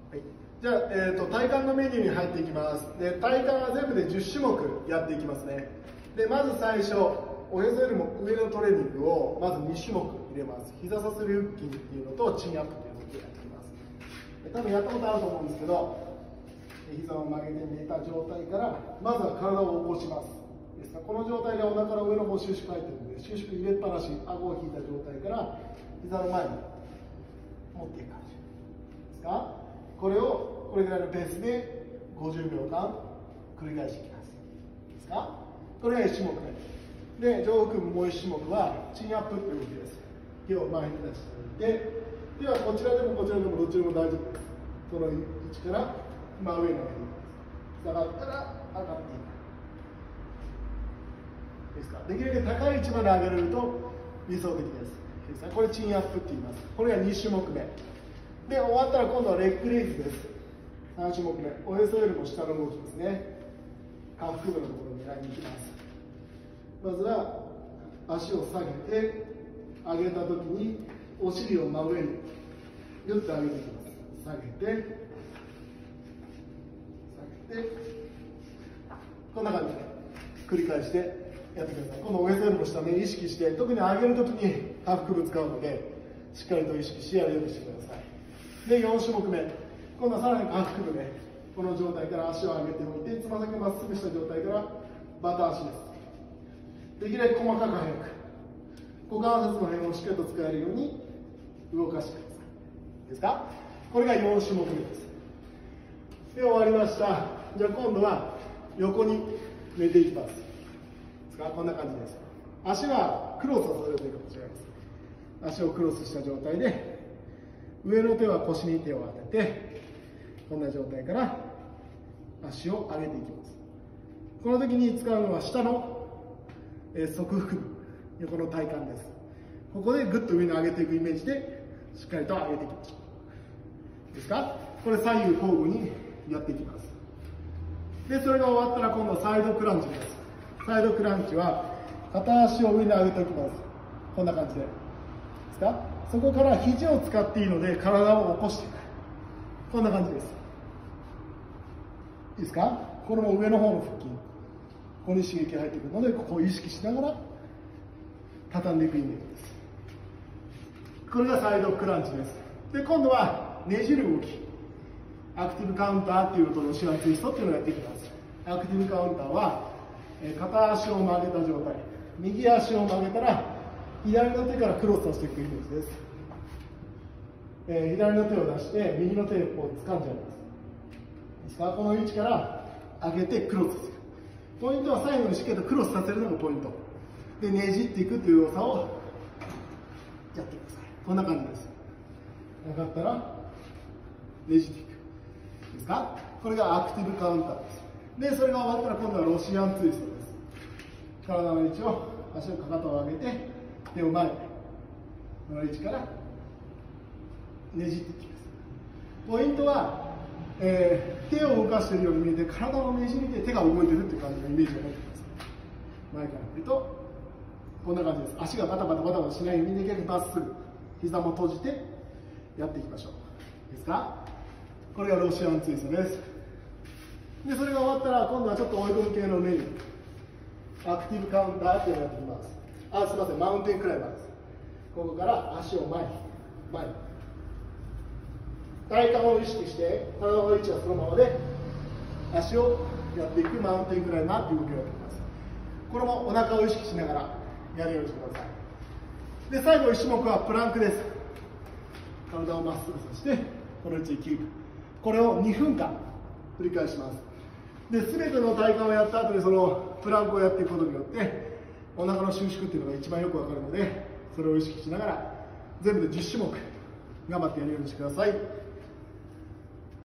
い、じゃあ、体幹のメニューに入っていきます。で、体幹は全部で10種目やっていきますね。で、まず最初、おへそよりも上のトレーニングをまず2種目入れます。膝さすり腹筋っていうのとチンアップっていうのをやっていきます。多分やったことあると思うんですけど、膝を曲げて寝た状態からまずは体を起こします。ですからこの状態でお腹の上の方収縮入ってるので、収縮入れっぱなし、顎を引いた状態から膝の前に持っていく感じですか。これをこれぐらいのペースで50秒間繰り返していきます。ですか。これが1種目目で、上腹部もう1種目はチンアップという動きです。手を前に出しておいて、ではこちらでもこちらでもどっちでも大丈夫です。その位置から真上に上げていきます。下がったら上がっていくですか。できるだけ高い位置まで上げれると理想的です。ですか。これチンアップって言います。これが2種目目で、終わったら今度はレッグレイズです。3種目目、おへそよりも下の動きですね。下腹部のところを狙いに行きます。まずは足を下げて上げたときにお尻を真上にぐっと上げていきます。下げて下げて、こんな感じで繰り返してやってください。今度おへそよりも下ね、意識して、特に上げるときに下腹部使うのでしっかりと意識してやるようにしてください。で、4種目目、今度はさらに下腹部ね、この状態から足を上げておいて、つま先をまっすぐした状態からバタ足です。できるだけ細かく速く、股関節の辺をしっかりと使えるように動かしてください。ですか。これが4種目目です。で、終わりました。じゃあ今度は横に寝ていきます。ですか。こんな感じです。足はクロスをさせるという形になります。足をクロスした状態で、上の手は腰に手を当てて、こんな状態から足を上げていきます。この時に使うのは下の側腹部、横の体幹です。ここでぐっと上に上げていくイメージでしっかりと上げていきましょう。ですか。これ左右交互にやっていきます。で、それが終わったら今度はサイドクランチです。サイドクランチは片足を上に上げておきます。こんな感じで。ですか。そこから肘を使っていいので体を起こしていく。こんな感じです。いいですか。これも上の方の腹筋、ここに刺激が入ってくるので、ここを意識しながら畳んでいくイメージです。これがサイドクランチです。で、今度はねじる動き、アクティブカウンターっていうのとロシアンツイストっていうのをやっていきます。アクティブカウンターは片足を曲げた状態、右足を曲げたら左の手からクロスをしていくイメージです。左の手を出して右の手を掴んじゃいます。ですからこの位置から上げてクロスする。ポイントは最後にしっかりとクロスさせるのがポイントで、ねじっていくという動作をやってください。こんな感じです。上がったらねじっていくですか。これがアクティブカウンターです。で、それが終わったら今度はロシアンツイストです。体の位置を、足のかかとを上げて手を前に、この位置からねじっていきます。ポイントは、手を動かしているように見えて、体をねじりで手が動いているという感じのイメージが持ってきます。前から見るとこんな感じです。足がバタバタバタバタしないようにできるだけまっすぐ膝も閉じてやっていきましょう。ですか。これがロシアンツイストです。で、それが終わったら今度はちょっと追い込み系のメニュー、アクティブカウンターっていうのをやっていきます。すみません、マウンテンクライマーです。ここから足を前に前に、体幹を意識して体の位置はそのままで足をやっていくマウンテンクライマーっていう動きをやっていきます。これもお腹を意識しながらやるようにしてください。で、最後1種目はプランクです。体をまっすぐさせてこの位置でキープ、これを2分間繰り返します。で、全ての体幹をやった後にそのプランクをやっていくことによってお腹の収縮っていうのが一番よくわかるので、それを意識しながら全部で10種目頑張ってやるようにしてください。